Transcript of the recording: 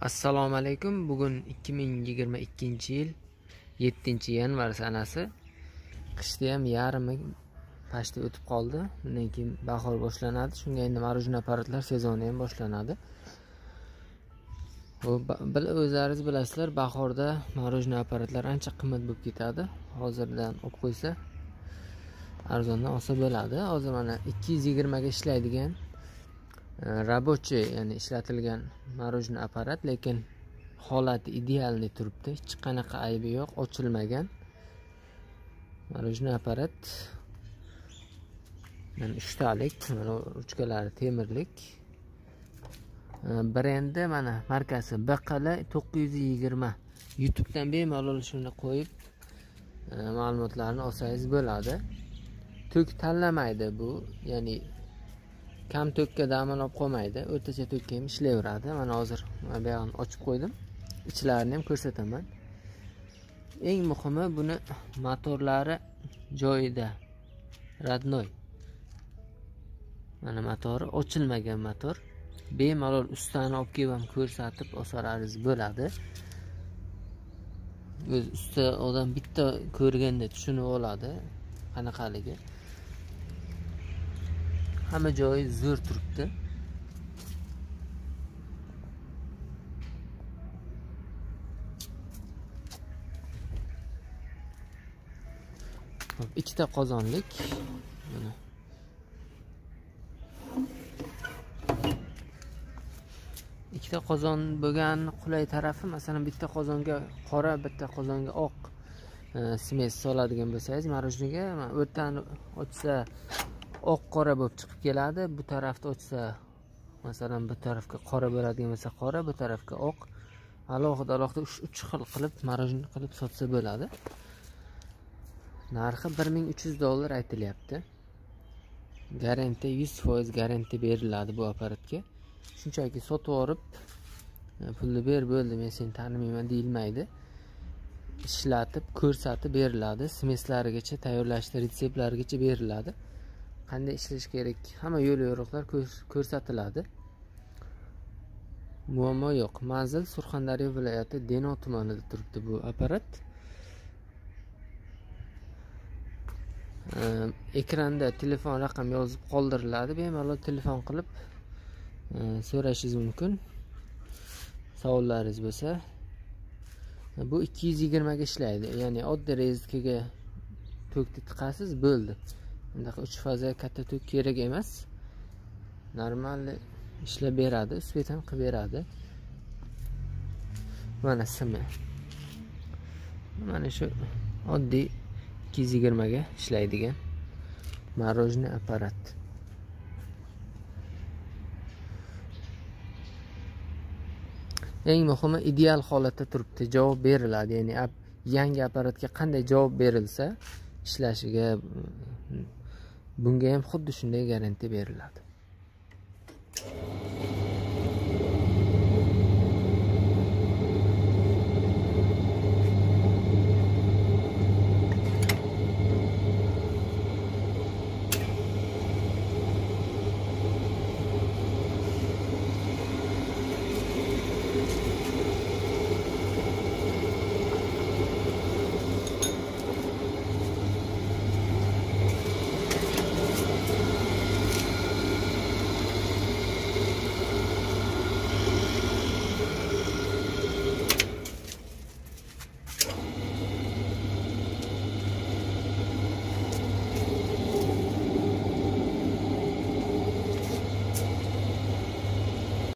Assalomu alaykum. Bugun 2022-yil 7-yanvar sanasi. Qishda ham yarmi pashta o'tib qoldi. Bundan keyin bahor boshlanadi. Shunga endi marujna apparatlar sezoni ham boshlanadi. O'zlaringiz bilasizlar, bahorda marujna apparatlar ancha qimmat bo'lib ketadi. Hozirdan olib qo'ysa arzondan olsa bo'ladi. Hozir mana 220 ga ishlaydigan рабочий, ya'ni ishlatilgan marujna apparat, lekin holati idealni turibdi. Hech qanaqa aybi yo'q, ochilmagan marujna apparat. Mana 3 talik, mana ruchkalari temirlik. Brendi mana markasi BQL 920. YouTube'dan bemalol shuni qo'yib ma'lumotlarni olsangiz bo'ladi. Tok tanlamaydi bu, ya'ni kam tokka damal olib qolmaydi. O'rtacha tokka ham ishlayveradi. Mana hozir bu yoqni ochib qo'ydim. Ichlarini ham ko'rsataman. Eng muhimi, buni motorlari joyida. Radnoy. Mana motori ochilmagan motor. Bemalol ustani olib kelib ham ko'rsatib olsangiz bo'ladi. O'z usta odam bitta ko'rganda tushunib oladi qanaqaligi. Hamma joyi zo'r turibdi. Ikkita qozonlik. Mana ikkita qozon bo'lgan qulay tarafi, masalan, bitta qozonga qora, bitta qozonga oq smes soladigan bo'lsangiz, marujnaga o'rtani ochsa oq qora bo'lib chiqib keladi. Bu tarafda ochsa, masalan, bu tarafga qora bo'ladigan bo'lsa qora, bu tarafga oq. Alohida 3 xil qilib marujna qilib sotsa bo'ladi. Narxi $1300 aytilyapti. Garantiya 100% garantiya beriladi bu apparatga. Shunchaki sotib olib, pulni ber bo'ldi, men seni tanimayman deyilmaydi. Ishlatib, ko'rsatib beriladi. Smeslarigacha, tayyorlashda retseptlarigacha beriladi. Qanday ishlash kerak, hamma yo'l yo'riqlar ko'rsatiladi. Muammo yo'q. Manzil Surxondaryo viloyati Denov tumanida turibdi bu apparat. Ekranda telefon raqam yozib qoldiriladi. Bemalol telefon qilib so'rashingiz mumkin. Savollaringiz bo'lsa, bu 220 ga ishlaydi. Ya'ni oddiy rezkaga tokni tiqasiz, bo'ldi. Bundaqa 3 faza katta tok kerak emas. Normal ishlab beradi, usbet ham qilib beradi. Mana simi. Mana shu oddiy 220 ga ishlaydigan marujna apparat. Eng muhimi, ideal holatda turibdi, javob beriladi. Ya'ni yangi apparatga qanday javob berilsa ishlashiga, bunga ham xuddi shunday garantiya beriladi.